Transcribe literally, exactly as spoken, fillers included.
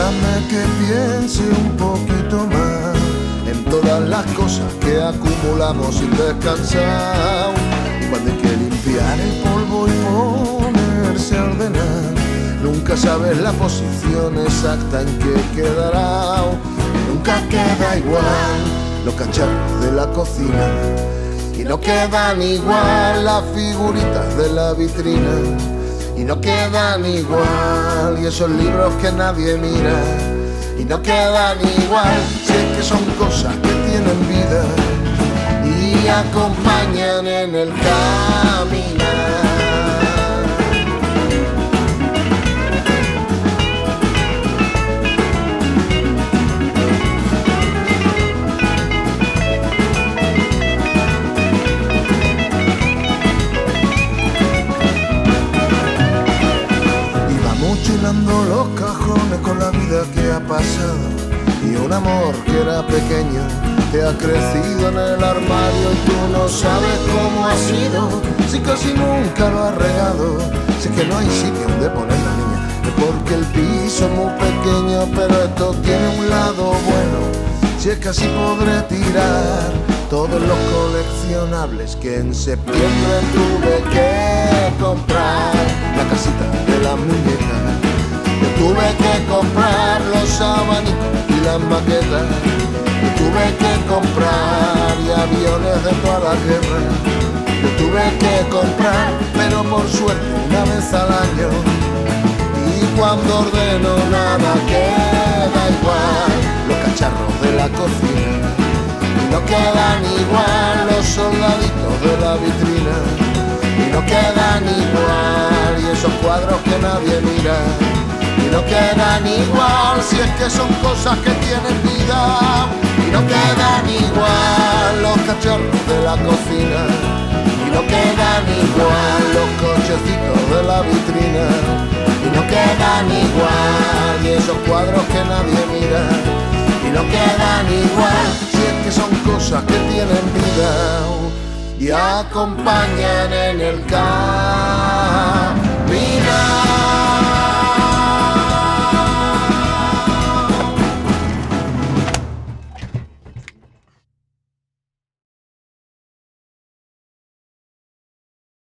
Déjame que piense un poquito más en todas las cosas que acumulamos sin descansar. Y cuando hay que limpiar el polvo y ponerse a ordenar, nunca sabes la posición exacta en que quedará. Nunca queda igual los cacharros de la cocina, y no quedan igual las figuritas de la vitrina, y no quedan igual y esos libros que nadie mira, y no quedan igual si es que son cosas que tienen vida y acompañan en el caminar. Mochilando los cajones con la vida que ha pasado, y un amor que era pequeño que ha crecido en el armario, y tú no sabes cómo ha sido, si casi nunca lo has regado, si es que no hay sitio donde poner la niña, es porque el piso es muy pequeño, pero esto tiene un lado bueno, si es que así podré tirar todos los coleccionables que en septiembre tuve que comprar. La casita de la muñeca, yo tuve que comprar los abanicos y las maquetas, yo tuve que comprar y aviones de toda la guerra, yo tuve que comprar, pero por suerte una vez al año. Y cuando ordeno nada queda igual, los cacharros de la cocina, y no quedan igual los soldaditos de la vitrina, y no quedan igual y esos cuadros que nadie mira, y no quedan igual si es que son cosas que tienen vida, y no quedan igual los cacharros de la cocina, y no quedan igual los cochecitos de la vitrina, y no quedan igual y esos cuadros que nadie mira, y no quedan igual si es que son cosas que tienen vida y acompañan en el camino.